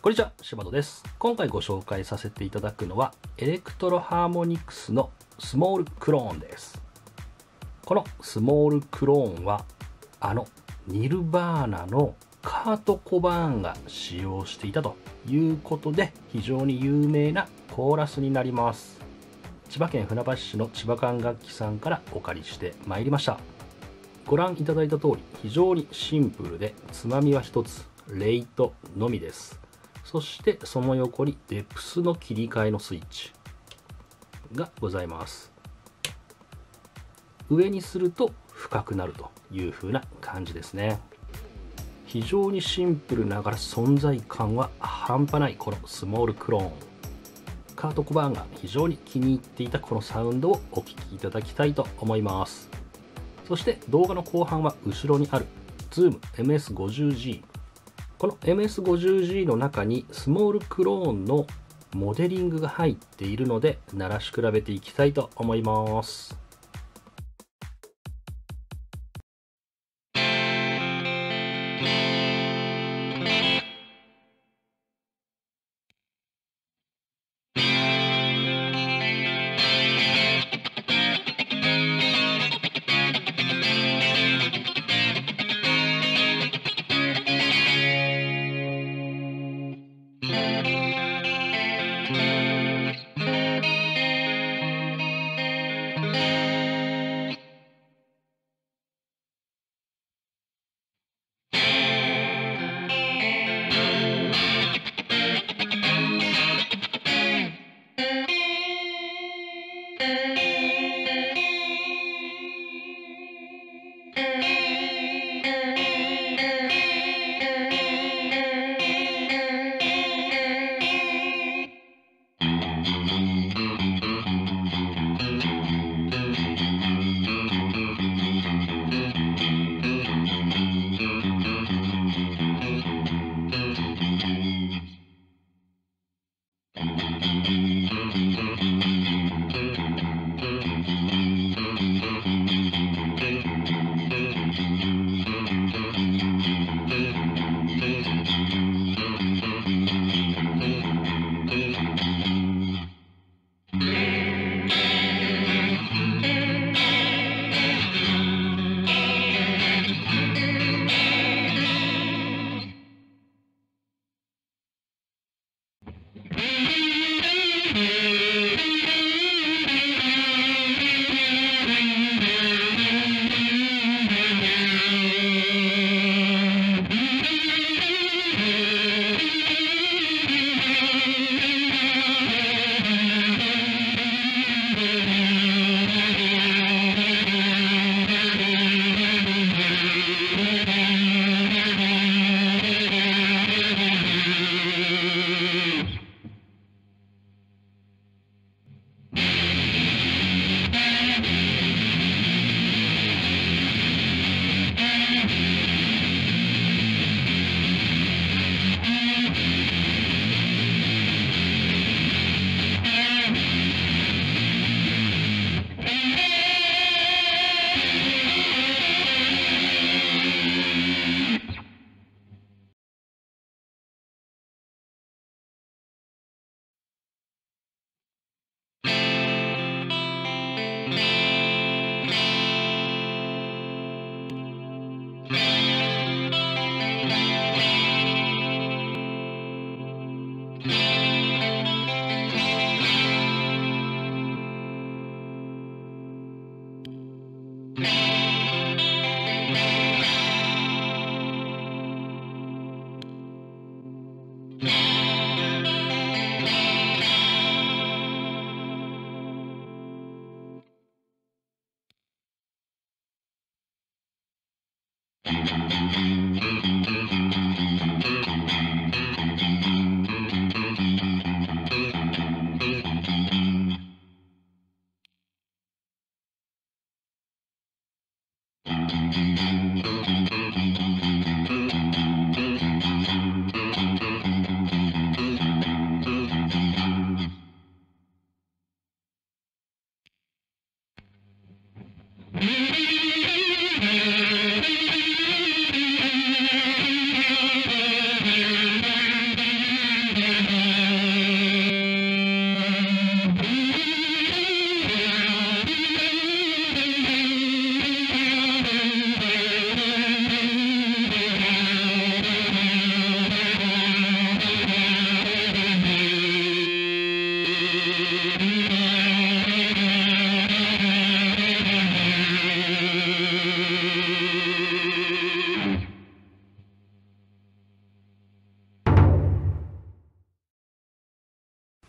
こんにちは、柴戸です。今回ご紹介させていただくのは、エレクトロハーモニクスのスモールクローンです。このスモールクローンは、ニルバーナのカート・コバーンが使用していたということで、非常に有名なコーラスになります。千葉県船橋市の千葉管楽器さんからお借りしてまいりました。ご覧いただいた通り、非常にシンプルで、つまみは一つ、レイトのみです。そしてその横にデプスの切り替えのスイッチがございます。上にすると深くなるという風な感じですね。非常にシンプルながら存在感は半端ないこのスモールクローン。カート・コバーンが非常に気に入っていたこのサウンドをお聴きいただきたいと思います。そして動画の後半は後ろにある Zoom MS50G。この MS50G の中にスモールクローンのモデリングが入っているので、鳴らし比べていきたいと思います。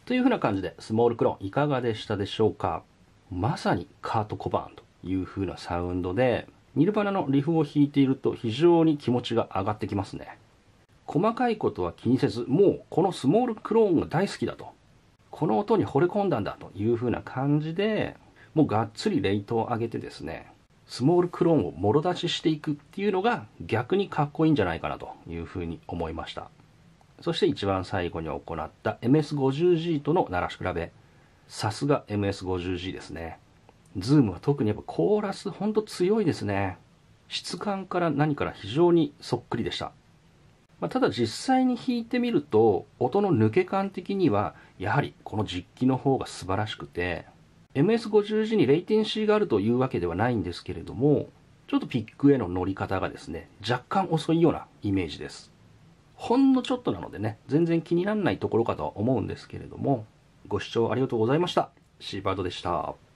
というふうな感じでスモールクローンいかがでしたでしょうか。まさにカート・コバーンというふうなサウンドで、ニルバナのリフを弾いていると非常に気持ちが上がってきますね。細かいことは気にせず、もうこのスモールクローンが大好きだと、この音に惚れ込んだんだというふうな感じで、もうがっつりレートを上げてですね、スモールクローンをもろ出ししていくっていうのが逆にかっこいいんじゃないかなというふうに思いました。そして一番最後に行った MS50G との鳴らし比べ、さすが MS50G ですね。ズームは特にやっぱコーラスほんと強いですね。質感から何から非常にそっくりでした。ただ実際に弾いてみると、音の抜け感的にはやはりこの実機の方が素晴らしくて、 MS50G にレイテンシーがあるというわけではないんですけれども、ちょっとピックへの乗り方がですね、若干遅いようなイメージです。ほんのちょっとなのでね、全然気にならないところかとは思うんですけれども、ご視聴ありがとうございました。シーバードでした。